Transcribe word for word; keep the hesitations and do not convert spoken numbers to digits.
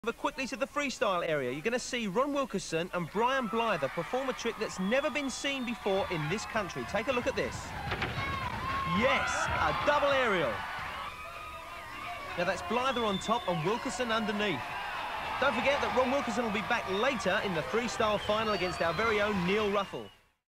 Over quickly to the freestyle area, you're going to see Ron Wilkerson and Brian Blyther perform a trick that's never been seen before in this country. Take a look at this. Yes, a double aerial. Now that's Blyther on top and Wilkerson underneath. Don't forget that Ron Wilkerson will be back later in the freestyle final against our very own Neil Ruffell.